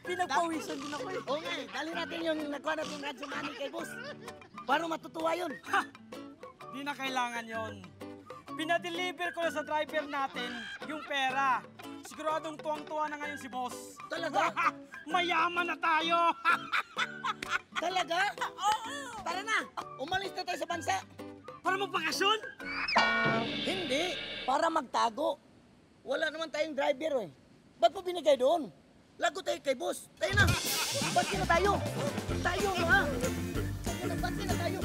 Pinagpawisan din ako eh. Oo nga eh, dali natin yung nagkuha natin ng ransom money kay boss. Paano matutuwa yun? Ha! Di na kailangan yon. Pinadeliver ko na sa driver natin yung pera. Siguradong tuwang-tuwa na ngayon si boss. Talaga? Mayaman na tayo! Talaga? Oo! Tara na! Umalis na tayo sa bansa! Para magbakasyon? Hindi! Para magtago. Wala naman tayong driver eh. Ba't mo binigay doon? Lago tayo kay boss. Tayo na! Ba't na tayo? Tayo ha! Ba't na tayo?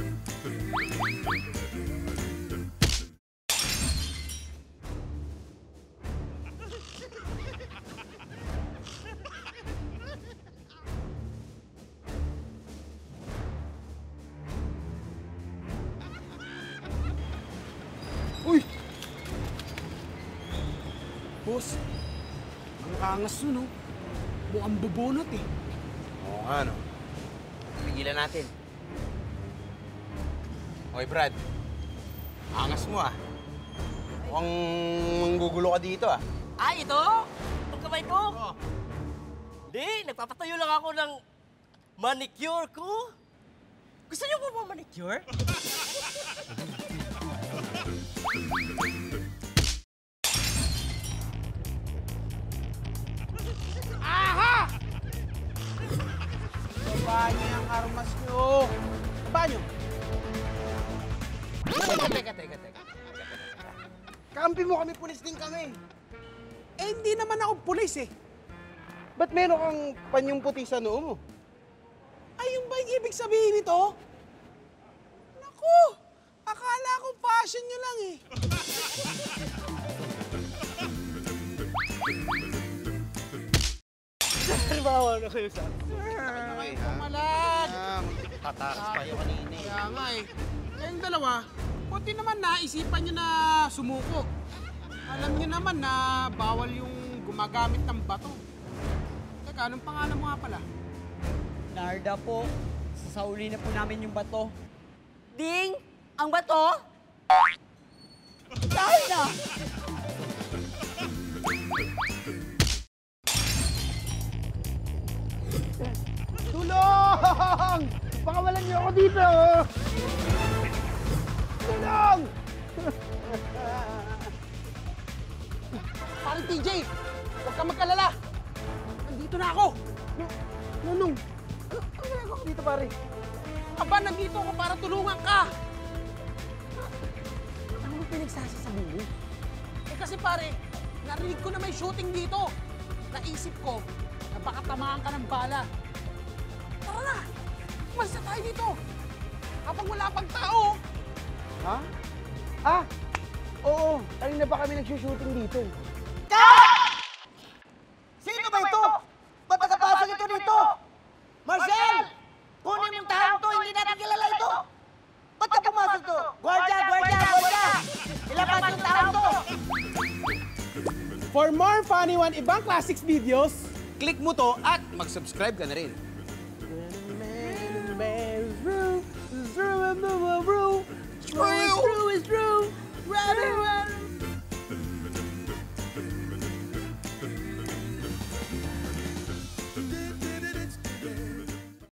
Uy! Boss, ang angas nun, no? Mukhang bubunot eh. Oo nga, no? Pigilan natin. Okay, Brad. Angas mo, ah. Mukhang manggugulo ka dito, ah. Ah, ito? Ang kamay ko? Oo. Di, nagpapatayo lang ako ng manicure ko. Gusto niyo po ba manicure? Aha! Baba niyo ang armas niyo. Baba niyo. Teka. Kampi mo kami, pulis din kami. Eh, hindi naman ako pulis eh. Ba't meron kang panyong puti sa noo mo? Ay, yung ba yung ibig sabihin nito? Naku! Akala ko fashion nyo lang eh. Bawa na kayo sa akin. Ay, pumalag! Tatakas pa yung kanina, eh. Kaya nga eh. Kayong dalawa, buti naman naisipan nyo na sumuko. Alam nyo naman na bawal yung gumagamit ng bato. Teka, anong pangalan mo nga pala? Narda po. Sasauli na po namin yung bato. Ding! Ang bato? Dahil na! Tulong! Pakawalan niyo ako dito! Tulong! Parang TJ, huwag kang magkalala. Nandito na ako. Nunong, ano ginagawa ko dito, pare? Aba, nandito ako para tulungan ka. Ano mo pinagsasasabi mo? Eh kasi pare, narinig ko na may shooting dito. Naisip ko na baka tamaan ka ng bala. Tara na! Umalis na tayo dito! Habang wala pang tao! Ha? Ah! Oo, kanina pa kami nagsushooting dito. Sino ba ito? Ba't nakapasok ito dito? Marcel! Kunin yung taong to, hindi natin kilala ito! Ba't ka pumasok to? Guardia! Ilabas yung taong to! For more funny one ibang classics videos, Click mo to at mag-subscribe ka na rin.